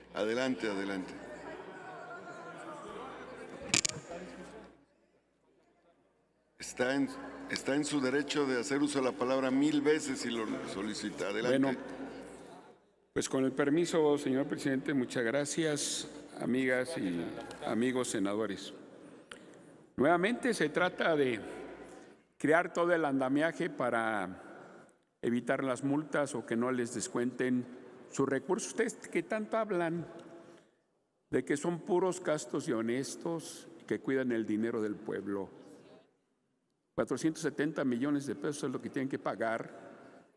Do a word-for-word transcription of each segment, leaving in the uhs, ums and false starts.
Adelante, adelante. Está en, está en su derecho de hacer uso de la palabra mil veces si lo solicita. Adelante. Bueno, pues con el permiso, señor presidente, muchas gracias, amigas y amigos senadores. Nuevamente se trata de crear todo el andamiaje para evitar las multas o que no les descuenten sus recursos. Ustedes que tanto hablan de que son puros castos y honestos, que cuidan el dinero del pueblo. cuatrocientos setenta millones de pesos es lo que tienen que pagar.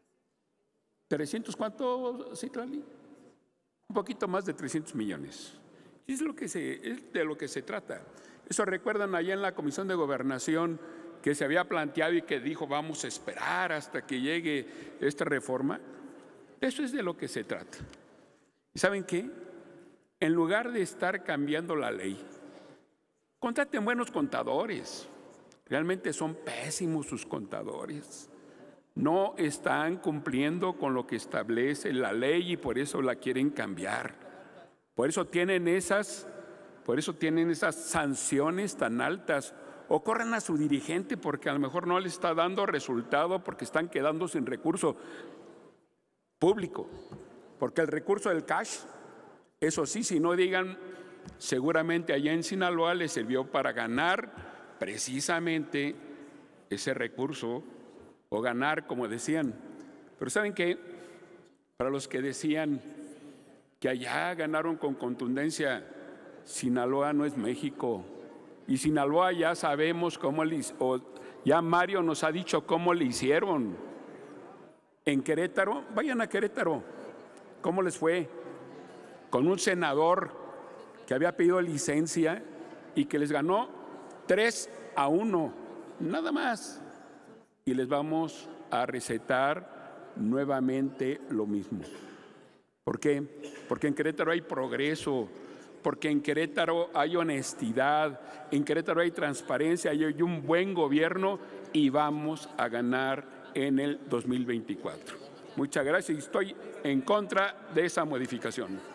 ¿trescientos cuánto, Citlali? Un poquito más de trescientos millones. Y es, lo que se, es de lo que se trata. Eso recuerdan allá en la Comisión de Gobernación que se había planteado y que dijo vamos a esperar hasta que llegue esta reforma. Eso es de lo que se trata. ¿Y saben qué? En lugar de estar cambiando la ley, contraten buenos contadores. Realmente son pésimos sus contadores. No están cumpliendo con lo que establece la ley y por eso la quieren cambiar. Por eso tienen esas, por eso tienen esas sanciones tan altas. O corran a su dirigente porque a lo mejor no le está dando resultado porque están quedando sin recurso público. Porque el recurso del cash, eso sí, si no digan, seguramente allá en Sinaloa les sirvió para ganar precisamente ese recurso o ganar, como decían. Pero ¿saben qué? Para los que decían que allá ganaron con contundencia, Sinaloa no es México. Y Sinaloa ya sabemos cómo le o ya Mario nos ha dicho cómo le hicieron. En Querétaro, vayan a Querétaro. ¿Cómo les fue? Con un senador que había pedido licencia y que les ganó tres a uno, nada más. Y les vamos a recetar nuevamente lo mismo. ¿Por qué? Porque en Querétaro hay progreso, porque en Querétaro hay honestidad, en Querétaro hay transparencia, y hay un buen gobierno y vamos a ganar en el dos mil veinticuatro. Muchas gracias y estoy en contra de esa modificación.